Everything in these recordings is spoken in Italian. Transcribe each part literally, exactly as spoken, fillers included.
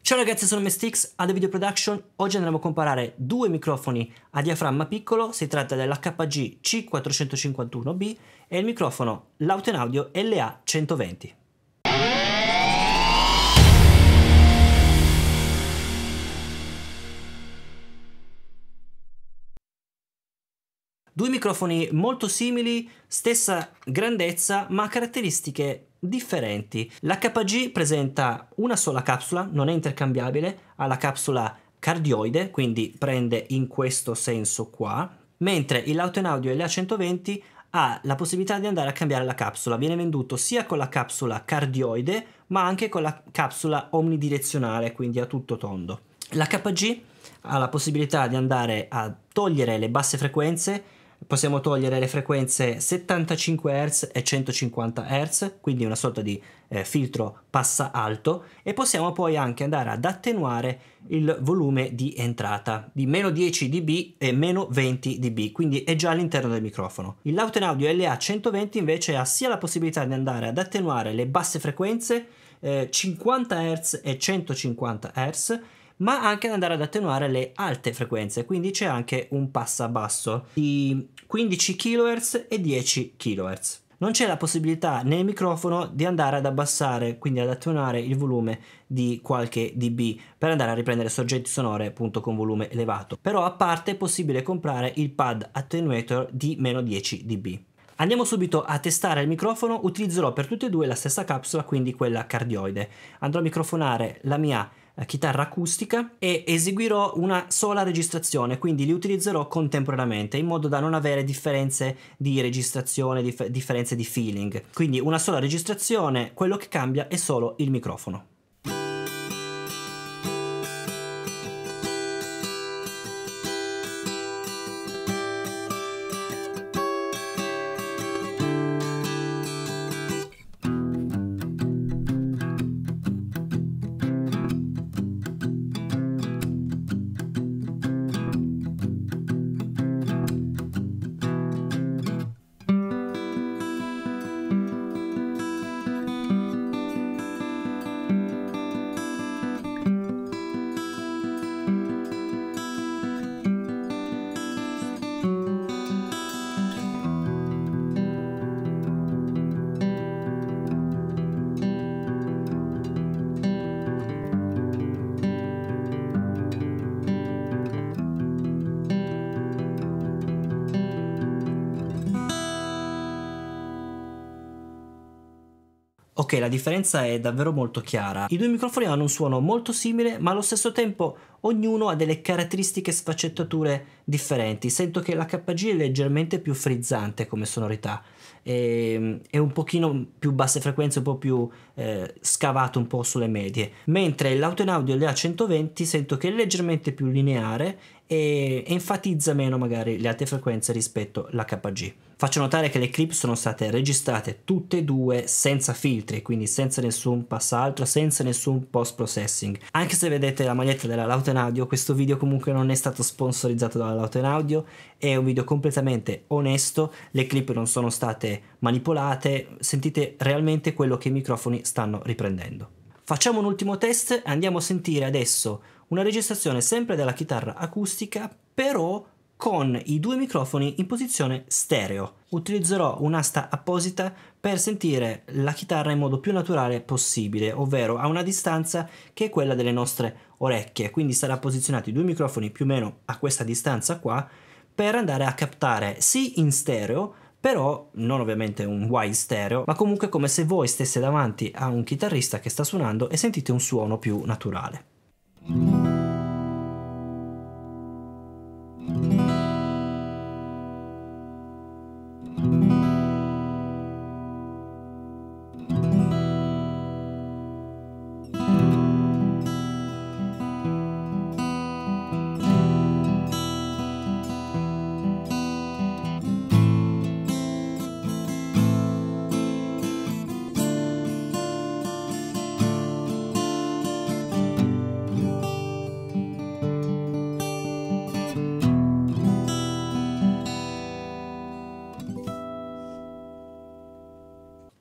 Ciao ragazzi, sono Mestix, Ade Video Production. Oggi andremo a comparare due microfoni a diaframma piccolo. Si tratta dell'H G C quattrocentocinquantuno B e il microfono Lauten Audio L A centoventi. Due microfoni molto simili, stessa grandezza, ma caratteristiche differenti. L'H G presenta una sola capsula, non è intercambiabile, ha la capsula cardioide, quindi prende in questo senso qua, mentre il Lauten Audio L A centoventi ha la possibilità di andare a cambiare la capsula. Viene venduto sia con la capsula cardioide, ma anche con la capsula omnidirezionale, quindi a tutto tondo. L'H G ha la possibilità di andare a togliere le basse frequenze. Possiamo togliere le frequenze settantacinque hertz e centocinquanta hertz, quindi una sorta di eh, filtro passa alto, e possiamo poi anche andare ad attenuare il volume di entrata di meno dieci decibel e meno venti decibel, quindi è già all'interno del microfono. Il Lauten Audio L A centoventi invece ha sia la possibilità di andare ad attenuare le basse frequenze eh, cinquanta hertz e centocinquanta hertz, ma anche ad andare ad attenuare le alte frequenze, quindi c'è anche un passabasso di quindici chilohertz e dieci chilohertz. Non c'è la possibilità nel microfono di andare ad abbassare, quindi ad attenuare il volume di qualche dB per andare a riprendere sorgenti sonore appunto con volume elevato, però a parte è possibile comprare il pad attenuator di meno dieci decibel. Andiamo subito a testare il microfono. Utilizzerò per tutte e due la stessa capsula, quindi quella cardioide. Andrò a microfonare la mia chitarra acustica e eseguirò una sola registrazione, quindi li utilizzerò contemporaneamente in modo da non avere differenze di registrazione, dif- differenze di feeling. Quindi una sola registrazione, quello che cambia è solo il microfono. Ok, la differenza è davvero molto chiara. I due microfoni hanno un suono molto simile, ma allo stesso tempo ognuno ha delle caratteristiche e sfaccettature differenti. Sento che l'H G è leggermente più frizzante come sonorità, e, è un pochino più basse frequenze, un po' più eh, scavato un po' sulle medie, mentre il Lauten Audio L A centoventi sento che è leggermente più lineare e enfatizza meno magari le alte frequenze rispetto all'H G. Faccio notare che le clip sono state registrate tutte e due senza filtri, quindi senza nessun passaltro, senza nessun post processing. Anche se vedete la maglietta della Lauten Audio, questo video comunque non è stato sponsorizzato dalla Lauten Audio, è un video completamente onesto, le clip non sono state manipolate, sentite realmente quello che i microfoni stanno riprendendo. Facciamo un ultimo test e andiamo a sentire adesso una registrazione sempre della chitarra acustica, però con i due microfoni in posizione stereo. Utilizzerò un'asta apposita per sentire la chitarra in modo più naturale possibile, ovvero a una distanza che è quella delle nostre orecchie, quindi sarà posizionati i due microfoni più o meno a questa distanza qua per andare a captare sì in stereo, però non ovviamente un wide stereo, ma comunque come se voi stesse davanti a un chitarrista che sta suonando e sentite un suono più naturale.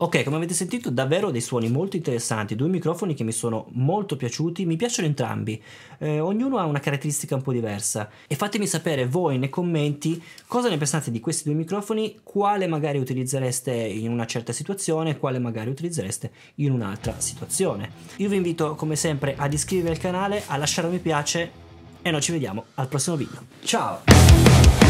Ok, come avete sentito davvero dei suoni molto interessanti, due microfoni che mi sono molto piaciuti, mi piacciono entrambi, eh, ognuno ha una caratteristica un po' diversa e fatemi sapere voi nei commenti cosa ne pensate di questi due microfoni, quale magari utilizzereste in una certa situazione, quale magari utilizzereste in un'altra situazione. Io vi invito come sempre ad iscrivervi al canale, a lasciare un mi piace e noi ci vediamo al prossimo video. Ciao!